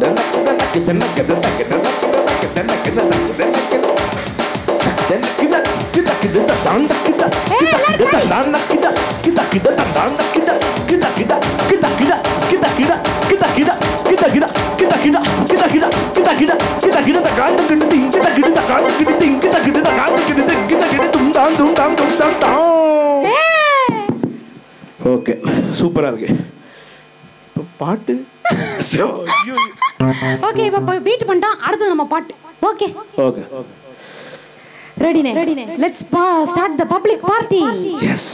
Okay, சூப்பரா இருக்கு பாட்டு. ஓகே, இப்போ பீட் பண்ணிட்டா அடுத்து நம்ம பாட்டு. ஓகே ஓகே, ரெடினே? Let's start the public party. Yes.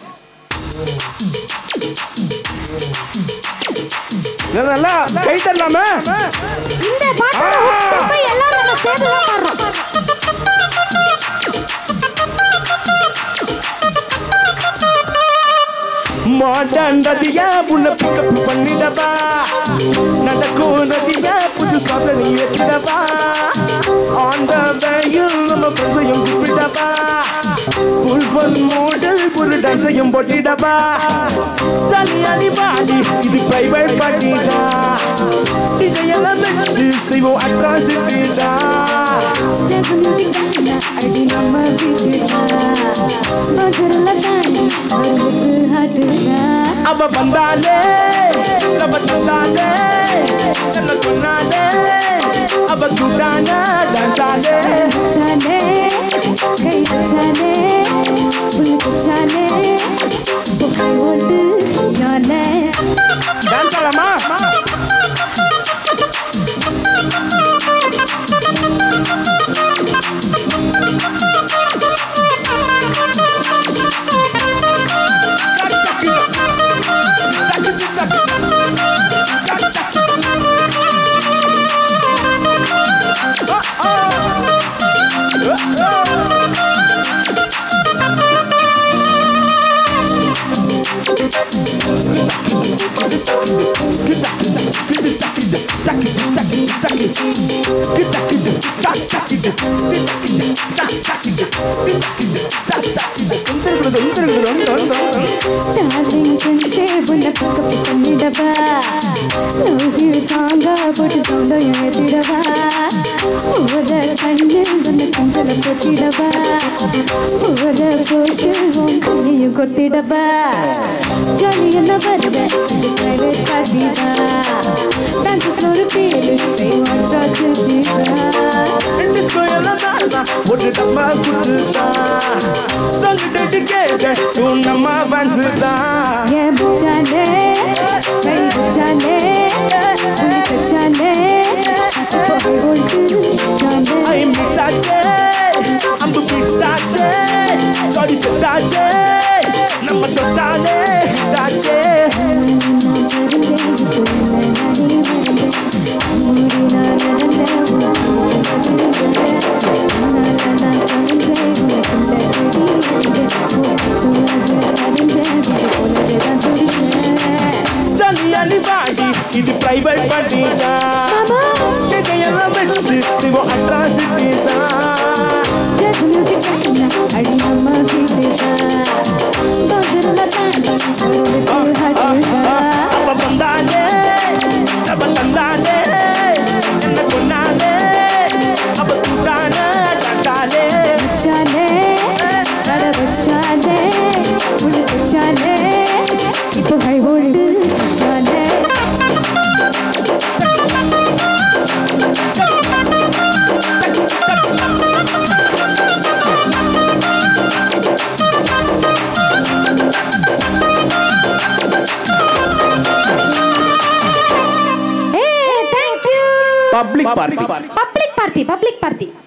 நல்லா கை தரலாமா? இந்த பாட்டோட ஹுக் போய் எல்லாரும் நம்ம சேர்ந்து தான் பாடுறோம். மாட்டான் நதியா புள்ள பிக்கப் பண்ணிடவா, நடக்கும் நதியா புது சாதனை வச்சிடவா, ஆன் த வேயில் நம்ம ஃப்ரெண்ட்ஸையும் கூப்பிடவா, ஃபுல் மூடல் புது டான்ஸையும் போட்டிடவா, ஜாலியாடி பாடி இது பிரைவேட் பார்ட்டிடா, இதையெல்லாம் வச்சு செய்வோம் அட்ராசிட்டிடா, அடி நம்ம வீட்டுடா, மதுரல தாண்டி வருது ஹாட்டுடா, அவ வந்தாலே நம்ம தந்தாலே என்ன சொன்னாலே அவ கூட்டானா டான்ஸாலே சாலே கை சாலே புல் சாலே போய் ஓடு சாலே டான்ஸ் ஆடலாமா? கொட்டிடவா ஜாலியான வருத பிரைவேட் பார்ட்டிடா டான்ஸ் ஒரு பேரு ஒரு டப்பா குடுத்தா சொல்லிட்டு கேட்டு நம்ம வந்துதா ஏன் புச்சாலே கை புச்சாலே புலி கச்சாலே போய் ஓடு சாலே ஐ மிட்டாச்சே அம்பு பிட்டாச்சே சாரி செட்டாச்சே நம்ம தொட்டாலே தாச்சே ஜாலியாடி பாடி இது பிரைவேட் பார்ட்டிடா, கையெல்லாம் வச்சு சிவம் அட்ராசிட்டிடா, அடி நம்ம வீட்டுடா மதுரல தாண்டி வருது ஹாட்டுடா, அவ வந்தாலே அவ தந்தாலே என்ன கொண்டாலே அவ கூட்டானா டாட்டாலே சாலே நட வச்சாலே புலி வச்சாலே இப்போ ஹை ஓடு சாலே பப்ளிக் பார்ட்டி பப்ளிக் பார்ட்டி